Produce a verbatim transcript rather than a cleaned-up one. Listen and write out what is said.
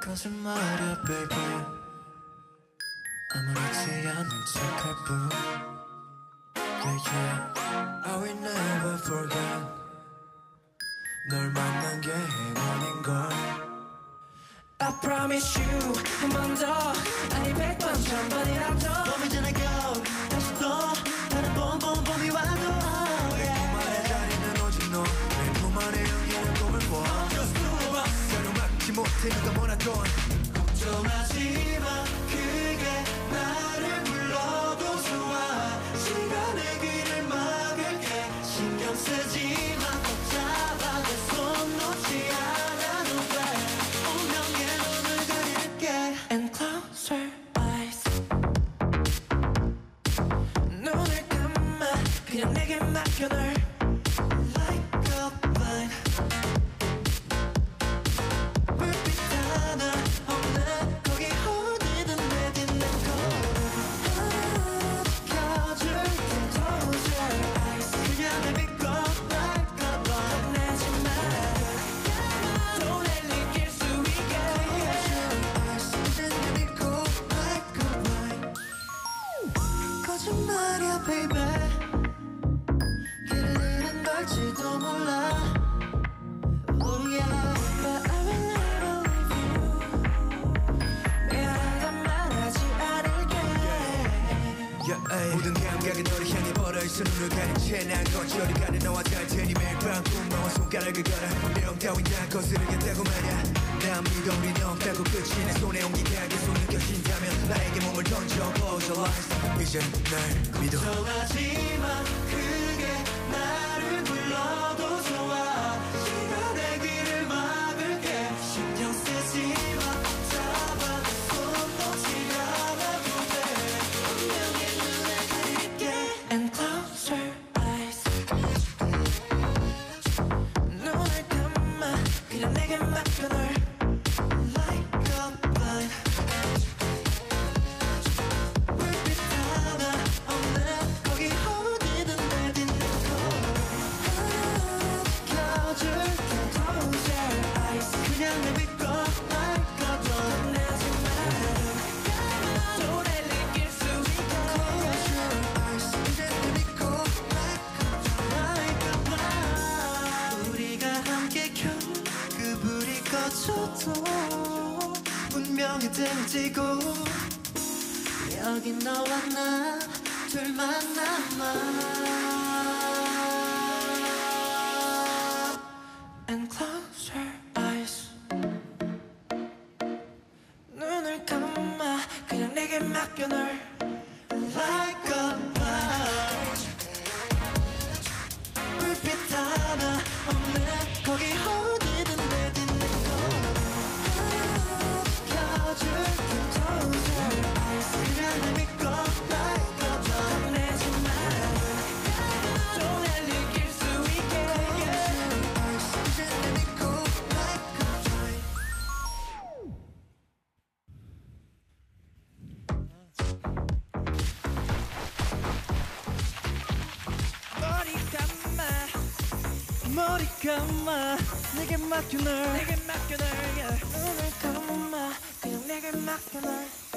거짓말이야 baby 아무렇지 않은 척할 뿐 Yeah yeah I will never forget 널 만난 게 행운인걸 I promise you 한 번 더 아니 백 번 천 번이라도 봄이 지나 겨울 다시 또 다른 봄봄 봄이 와도 내 품 안에 자리는 오직 너 내 품 안에 영원한 꿈을 꿔 Just do it 가로막지 못해 누가 뭐라던 걱정하지 마 그게 나를 불러도 좋아 시간의 길을 막을게 신경 쓰지 마 꼭 잡아 내 손 놓지 않아도 돼 운명의 눈을 가릴게 And close your eyes 눈을 감아 그냥 내게 맡겨 널 Like a vine 불빛 하나 없는 거기 어디든 내딛는 거 켜줄게 Close your eyes 그냥 날 믿고 Like a vine 내지 마 Don't let me get 수 있게 Close your eyes 이제 날 믿고 Like a vine 거짓말이야 baby 길을 잃은 걸지도 몰라 Oh yeah But I will never leave you 미안하단 말하지 않을게 yeah, ay. 모든 감각이 너를 향해 벌어있어 눈을 가린 채난 거절이 가는 너와 닿을 테니 매일 밤 꿈나와 손가락을 걸어 내용 따윈 다 거스르겠다고 말야 난 믿어 우린 없다고 끝이 내 손에 온기가 계속 느껴진다면 나에게 몸을 던져 Close your eyes 이제 날 믿어 걱정하지 마 그게 나를 불러도 좋아 시간의 길을 막을게 신경 쓰지 마 잡아 내 손 놓지 않아도 돼 운명의 눈을 가릴게 And close your eyes 눈을 감아 그냥 내게 맡겨 널 Like a vine 불빛 하나 없는 거기 어디든 내딛는 거 켜줄게 Close your eyes 그냥 날 믿고 Like a vine 내지 마 손에 느낄 수 있게 Close your eyes 이제 날 믿고 Like a vine 우리가 함께 켜그 불이 꺼져도 분명히 등을 찌고 여기 너와 나 둘만 남아 And close your eyes 눈을 감아 그냥 내게 맡겨 널 Like a vine 불빛 하나 없는 거기 어디든 내딛는 거 켜줄게 Close your eyes 그냥 날 믿고 Like a vine 내지 마 손에 느낄 수 있게 Close your eyes 이제 날 믿고 Like a vine 머리 감아 머리 감아 내게 맡겨 널 내게 맡겨 널 yeah. 눈을 감아 그냥 내게 맡겨 널